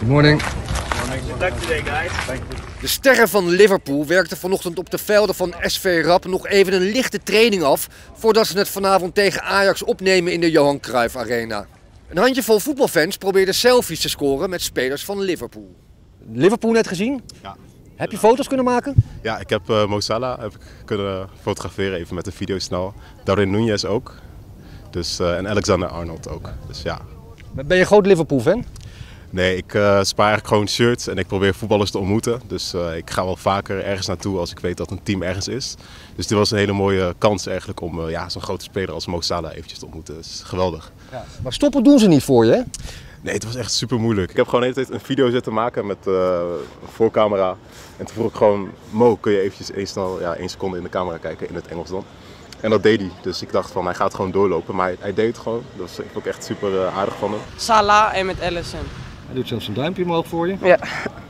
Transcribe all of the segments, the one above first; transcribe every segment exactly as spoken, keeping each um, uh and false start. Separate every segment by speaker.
Speaker 1: Good morning.
Speaker 2: Guys.
Speaker 1: De sterren van Liverpool werkten vanochtend op de velden van S V Rap nog even een lichte training af voordat ze het vanavond tegen Ajax opnemen in de Johan Cruijff Arena. Een handjevol voetbalfans probeerde selfies te scoren met spelers van Liverpool. Liverpool net gezien?
Speaker 3: Ja.
Speaker 1: Heb je foto's kunnen maken?
Speaker 3: Ja, ik heb uh, Mo Salah heb ik kunnen fotograferen even met de video snel. Darwin Núñez ook. Dus, uh, en Alexander Arnold ook. Dus ja.
Speaker 1: Ben je een groot Liverpool fan?
Speaker 3: Nee, ik uh, spaar eigenlijk gewoon shirts en ik probeer voetballers te ontmoeten. Dus uh, ik ga wel vaker ergens naartoe als ik weet dat een team ergens is. Dus dit was een hele mooie kans eigenlijk om uh, ja, zo'n grote speler als Mo Salah eventjes te ontmoeten. Dat is geweldig.
Speaker 1: Ja. Maar stoppen doen ze niet voor je, hè?
Speaker 3: Nee, het was echt super moeilijk. Ik heb gewoon de hele tijd een video zitten maken met uh, een voorcamera. En toen vroeg ik gewoon, Mo, kun je eventjes één, snel, ja, één seconde in de camera kijken, in het Engels dan. En dat deed hij. Dus ik dacht van, hij gaat gewoon doorlopen. Maar hij, hij deed het gewoon. Dat was ook echt super uh, aardig van hem.
Speaker 4: Salah en met Alisson.
Speaker 1: Hij doet zelfs een duimpje omhoog voor je.
Speaker 4: Ja.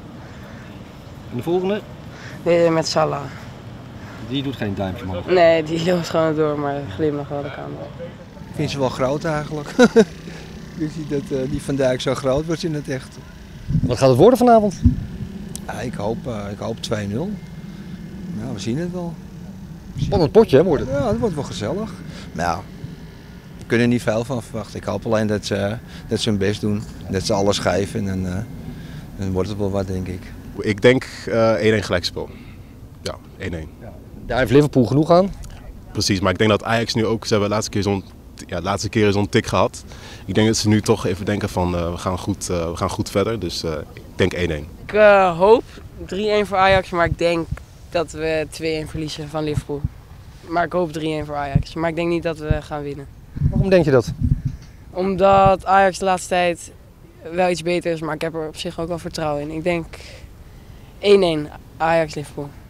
Speaker 1: En de volgende?
Speaker 4: Nee, met Salah.
Speaker 1: Die doet geen duimpje omhoog.
Speaker 4: Nee, die loopt gewoon door, maar glimlach wel de camera.
Speaker 5: Ik vind ze wel groot eigenlijk. Je ziet dat uh, die Van Dijk zo groot wordt in het echt.
Speaker 1: Wat gaat het worden vanavond?
Speaker 5: Ja, ik hoop, uh, ik hoop twee nul. Nou, we zien het wel.
Speaker 1: Spannend potje, hè, wordt het?
Speaker 5: Ja, het wordt wel gezellig. Nou, we kunnen er niet veel van verwachten. Ik hoop alleen dat ze, dat ze hun best doen. Dat ze alles geven en uh, dan wordt het wel wat, denk ik.
Speaker 3: Ik denk uh, één-één gelijkspel. Ja, één-één.
Speaker 1: Ja. Daar heeft Liverpool genoeg aan.
Speaker 3: Precies, maar ik denk dat Ajax nu ook, ze hebben de laatste keer zo'n ja, laatste keer zo'n tik gehad. Ik denk dat ze nu toch even denken van uh, we, gaan goed, uh, we gaan goed verder, dus uh, ik denk één-één.
Speaker 4: Ik uh, hoop drie-één voor Ajax, maar ik denk dat we twee-één verliezen van Liverpool. Maar ik hoop drie-één voor Ajax, maar ik denk niet dat we gaan winnen.
Speaker 1: Waarom denk je dat?
Speaker 4: Omdat Ajax de laatste tijd wel iets beter is, maar ik heb er op zich ook wel vertrouwen in. Ik denk één-één Ajax-Liverpool.